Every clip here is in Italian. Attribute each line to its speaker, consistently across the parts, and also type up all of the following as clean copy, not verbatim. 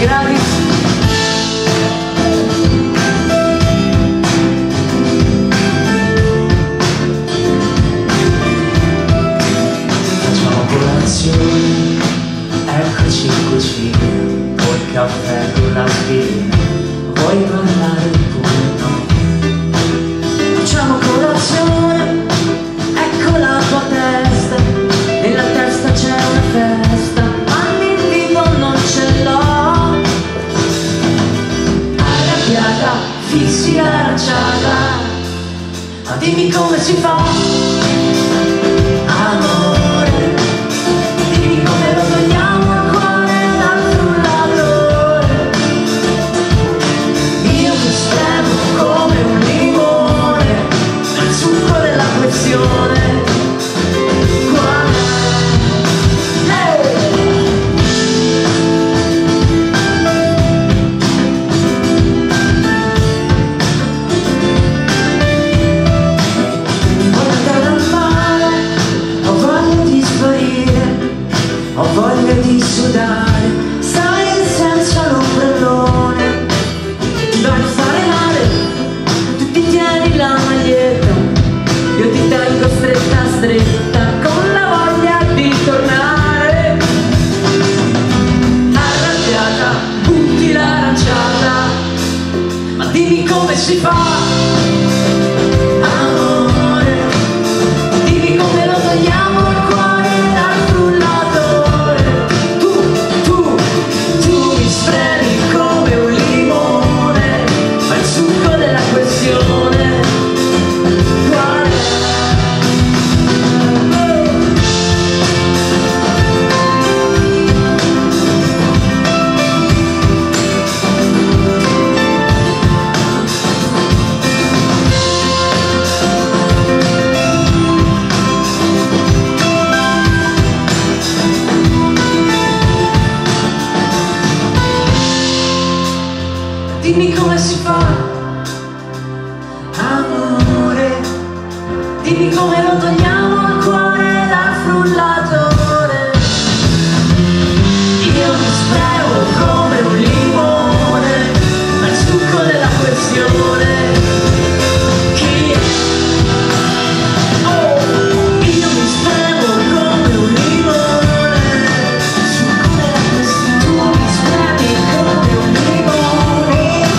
Speaker 1: gradi. Facciamo colazione, eccoci in cucina, col caffè con la spina, vuoi parlare un po'? Facciamo colazione, ecco la tua testa, nella testa c'è una festa, ma l'invito non ce l'ho. Arrabbiata, fissi aranciata, ma dimmi come si fa, amore, dimmi come lo togliamo il cuore dal frullatore. Io mi spremo come un limone nel succo della questione. Ho voglia di sudare, stai senza l'ombrellone, ti vai a fare male, tu ti tieni la maglietta, io ti tengo stretta stretta, con la voglia di tornare. Arrabbiata, butti l'aranciata, ma dimmi come si fa, amore, dimmi come lo togliamo il cuore dal frullatore. Dimmi come si fa, amore, dimmi come lo togliamo il cuore dal frullatore. Io mi spremo come un limone nel succo della questione. Chi è? Oh, io mi spremo come un limone nel succo della questione. Tu mi spremi come un limone.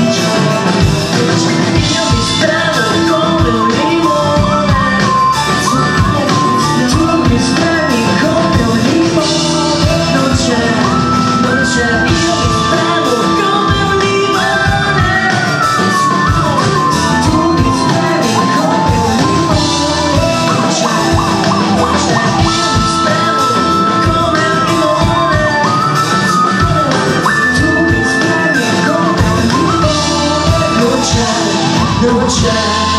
Speaker 1: Io mi spremo come un limone, tu mi spremi come un limone, non c'è, io mi spremo come un limone, tu mi spremi come un limone, non c'è, io mi spremo come un limone, tu mi spremi come un limone, non c'è.